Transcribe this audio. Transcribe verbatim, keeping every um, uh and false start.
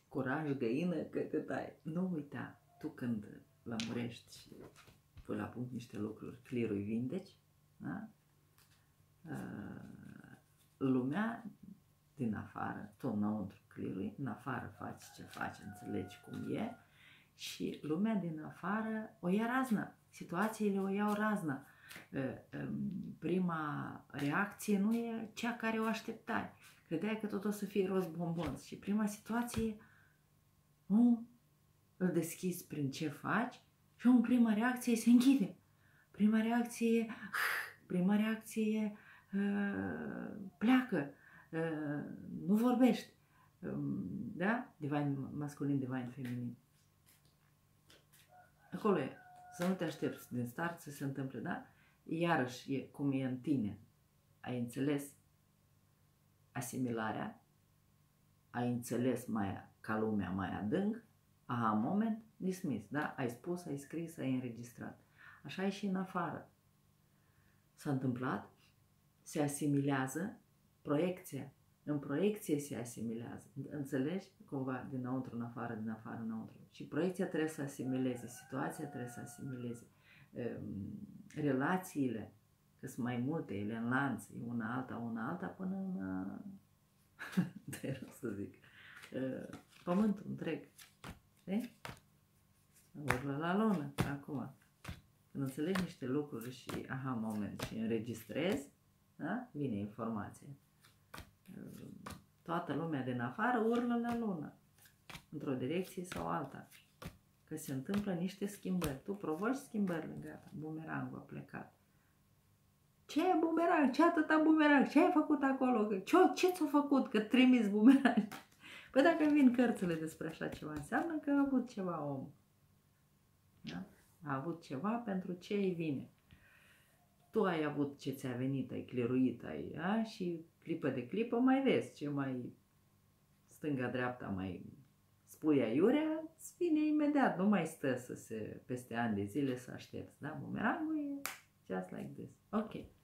curaj, găină, că te tai. Nu uita, tu când lămurești și pui la punct niște lucruri, clear îi vindeci, da? Lumea din afară, tu înăuntru clear în afară faci ce faci, înțelegi cum e și lumea din afară o ia raznă, situațiile o iau raznă. Prima reacție nu e cea care o așteptai. Credeai că tot o să fie roz bombon și prima situație nu îl deschizi prin ce faci și în prima reacție se închide. Prima reacție prima reacție pleacă, nu vorbești. Da? Divine masculin, divine feminin. Acolo e. Să nu te aștepți din start să se întâmple, da? Iarăși e cum e în tine. Ai înțeles asimilarea, ai înțeles mai ca lumea mai adânc, aha, moment, dismiss, da? Ai spus, ai scris, ai înregistrat. Așa e și în afară. S-a întâmplat, se asimilează, proiecția. În proiecție se asimilează. Înțelegi? Cumva, dinăuntru în afară, din afară înăuntru. Și proiecția trebuie să asimileze, situația trebuie să asimileze. Relațiile, că sunt mai multe, ele în lanț, una alta, una alta, până în, de rău să zic, pământul întreg. Știi? Urlă la lună, acum. Când înțelegi niște lucruri și, aha, moment, și înregistrezi, da? Vine informația. Toată lumea din afară urlă la lună, într-o direcție sau alta. Că se întâmplă niște schimbări. Tu provoci schimbările, gata, bumerangul a plecat. Ce e bumerang? Ce atâta bumerang? Ce ai făcut acolo? Ce, ce ți-a făcut că trimiți bumerang? Păi dacă vin cărțile despre așa ceva, înseamnă că a avut ceva om. Da? A avut ceva pentru ce îi vine. Tu ai avut ce ți-a venit, ai cleruit, ai, a? Și clipă de clipă mai vezi ce mai stânga-dreapta mai spui aiurea, îți vine imediat, nu mai stă să se, peste ani de zile să aștepți, da? Bumerangul e just like this. Ok.